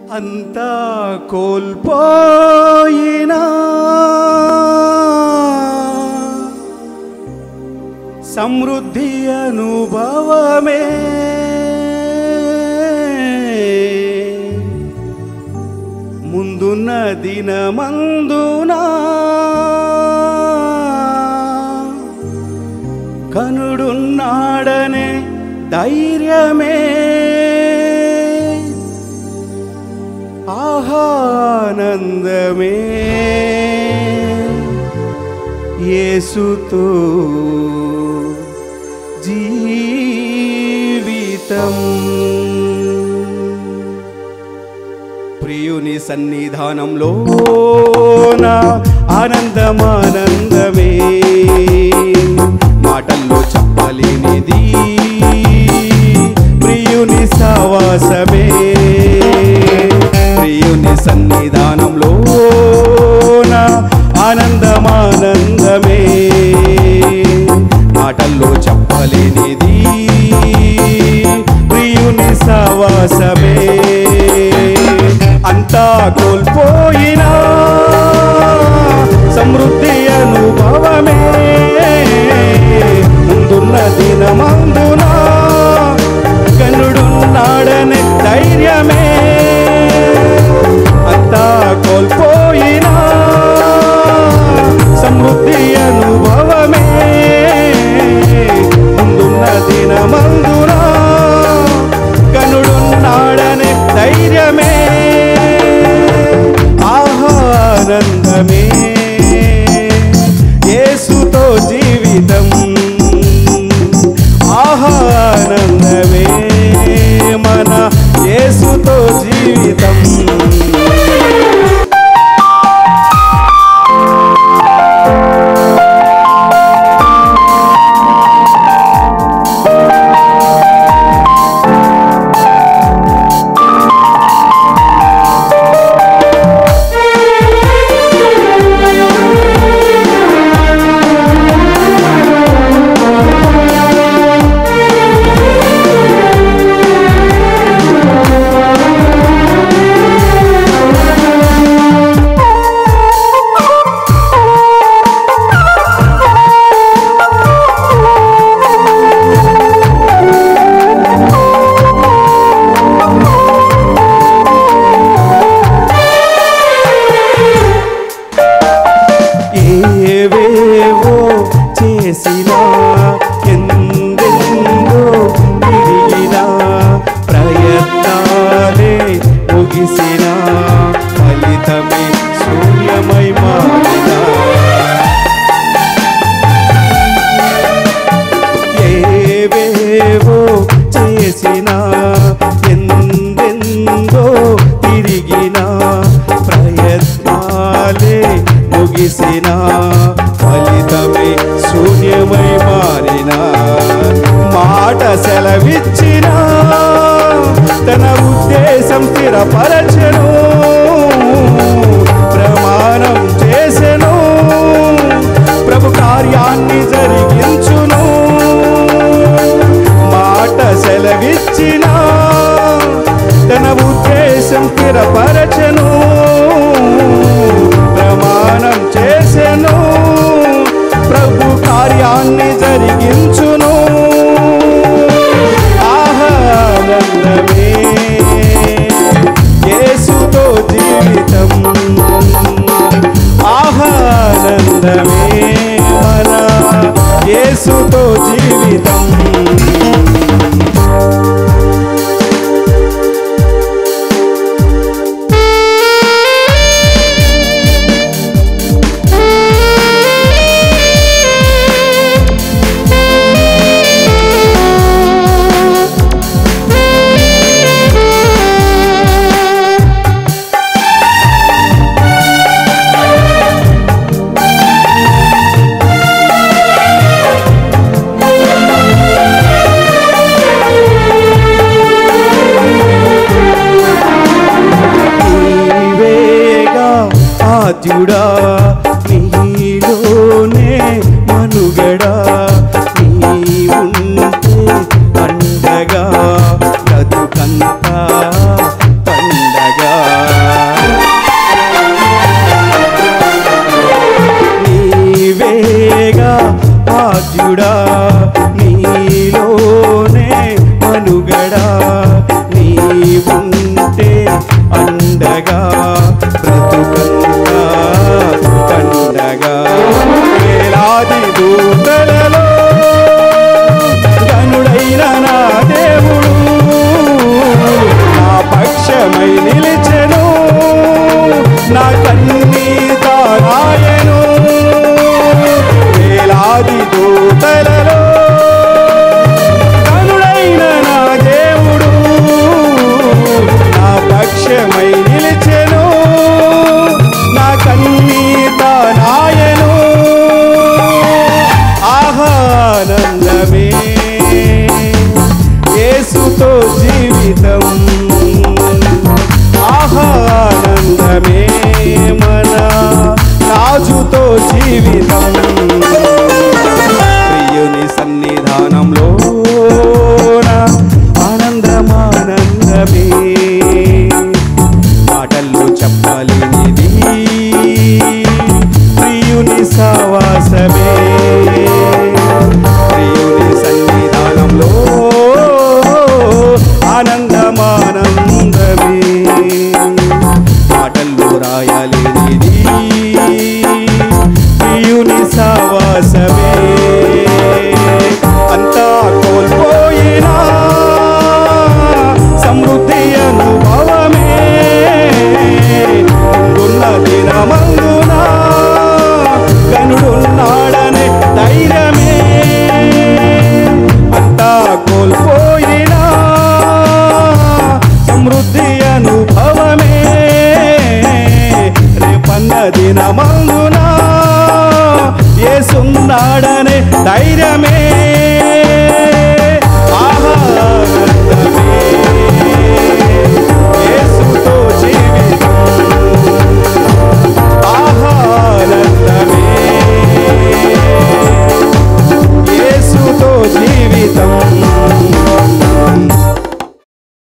అంతా కోల్పోయినా సమృద్ధి అనుభవమే ముందున్న దినమందునా కనుడున్నాడనే ధైర్యమే ఆనందమే యేసుతో జీవితం. ప్రియుని సన్నిధానంలో నా ఆనందమానందమే మాటల్లో చెప్పలేనిది ప్రియుని సవాసమే. ప్రియుని సన్నిధానంలో నా ఆనందమానందమే మాటల్లో చెప్పలేనిది ప్రియుని సవాసమే. అంతా కోల్పోయినా సమృద్ధి అనుభవమే ముందున్న దినమందున కనుడున్నాడనే ధైర్యమే. అంతా కోల్పోయినా సమృద్ధి అనుభవమే ముందున్న దినమందున కనుడున్నాడనే ధైర్యమే ఆనందమే యేసుతో జీవితం. ఆనందమే మన యేసుతో జీవితం. ఏవేవో చేసినా ఎందెందో తిరిగినా ప్రయత్నాలే ముగిసినా ఫలితమే శూన్యమై మారినా. ఏవేవో చేసినా ఎందెందో తిరిగినా ప్రయత్నాలే ముగిసినా ఫలితమే శూన్యమై మారినా. మాట సెలవిచ్చినా తన ఉద్దేశం స్థిరపరచెను ప్రమాణం చేసెను ప్రభు కార్యాన్ని జరిగించును. మాట సెలవిచ్చినా తన ఉద్దేశం స్థిరపరచెను ప్రమాణం చేసెను ప్రభు కార్యాన్ని జరిగించును. ఆనందమే యేసుతో జీవితం. ఆనందమే మన యేసుతో జీవితం. ఆద్యుడా నీలోనే మనుగడా నీ ఉంటే అండగా బ్రతుకంతా పండగా సాక్ష్యమై నిలిచెను నా కన్నీత నాయను ఆనందమే యేసుతో జీవితం ఆనందమే మన రాజుతో జీవితం ప్రియుని సన్నిధానంలో ఆనందమానందమే మాటల్లో చెప్పలేనిది ప్రియుని సావాసమే ప్రియుని సన్నిధానంలో ఆనందమానందమే మాటల్లో రాయలేనిది ప్రియుని సావాసమే అంతా కోల్పోయినా సమృద్ధి అనుభవమే ఉన్న దినమందున గనుడున్నాడనే ధైర్యమే అంతా కోల్పోయినా సమృద్ధి అనుభవమే రేపన్న దినమందున యేసున్నాడనే ధైర్యమే